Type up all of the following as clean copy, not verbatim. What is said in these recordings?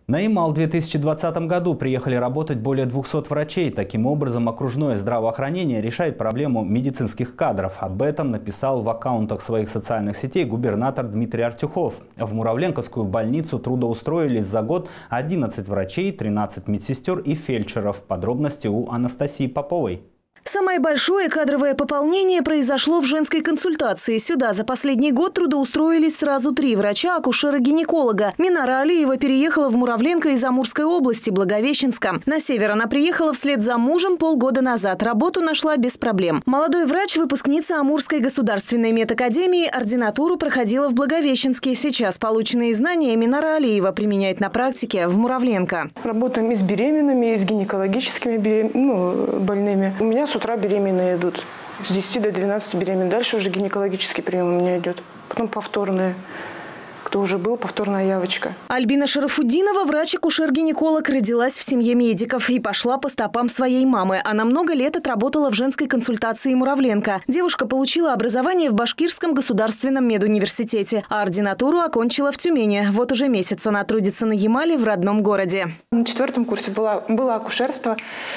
На Ямал в 2020 году приехали работать более 200 врачей. Таким образом, окружное здравоохранение решает проблему медицинских кадров. Об этом написал в аккаунтах своих социальных сетей губернатор Дмитрий Артюхов. В Муравленковскую больницу трудоустроились за год 11 врачей, 13 медсестер и фельдшеров. Подробности у Анастасии Поповой. Самое большое кадровое пополнение произошло в женской консультации. Сюда за последний год трудоустроились сразу 3 врача-акушера-гинеколога. Минара Алиева переехала в Муравленко из Амурской области, Благовещенска. На север она приехала вслед за мужем полгода назад. Работу нашла без проблем. Молодой врач, выпускница Амурской государственной медакадемии, ординатуру проходила в Благовещенске. Сейчас полученные знания Минара Алиева применяет на практике в Муравленко. Работаем и с беременными, и с гинекологическими больными. У меня с утра беременные идут. С 10 до 12 беременные. Дальше уже гинекологический прием у меня идет. Потом повторные. Кто уже был, повторная явочка. Альбина Шарафуддинова, врач-акушер-гинеколог, родилась в семье медиков и пошла по стопам своей мамы. Она много лет отработала в женской консультации Муравленко. Девушка получила образование в Башкирском государственном медуниверситете, а ординатуру окончила в Тюмени. Вот уже месяц она трудится на Ямале в родном городе. На 4-м курсе было акушерство.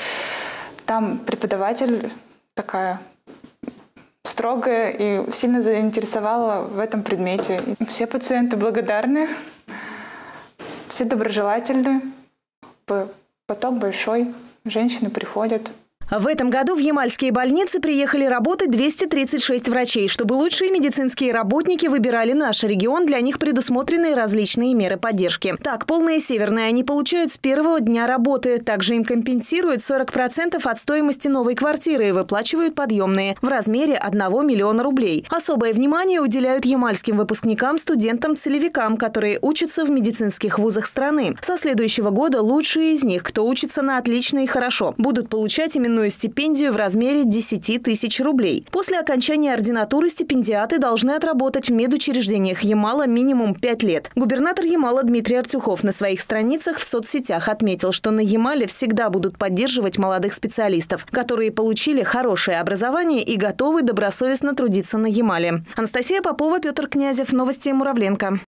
Там преподаватель такая строгая и сильно заинтересовала в этом предмете. И все пациенты благодарны, все доброжелательны. Поток большой, женщины приходят. В этом году в ямальские больницы приехали работать 236 врачей. Чтобы лучшие медицинские работники выбирали наш регион, для них предусмотрены различные меры поддержки. Так, полные северные они получают с первого дня работы. Также им компенсируют 40% от стоимости новой квартиры и выплачивают подъемные в размере 1 миллиона рублей. Особое внимание уделяют ямальским выпускникам, студентам-целевикам, которые учатся в медицинских вузах страны. Со следующего года лучшие из них, кто учится на отлично и хорошо, будут получать именно стипендию в размере 10 тысяч рублей. После окончания ординатуры стипендиаты должны отработать в медучреждениях Ямала минимум 5 лет. Губернатор Ямала Дмитрий Артюхов на своих страницах в соцсетях отметил, что на Ямале всегда будут поддерживать молодых специалистов, которые получили хорошее образование и готовы добросовестно трудиться на Ямале. Анастасия Попова, Петр Князев. Новости Муравленко.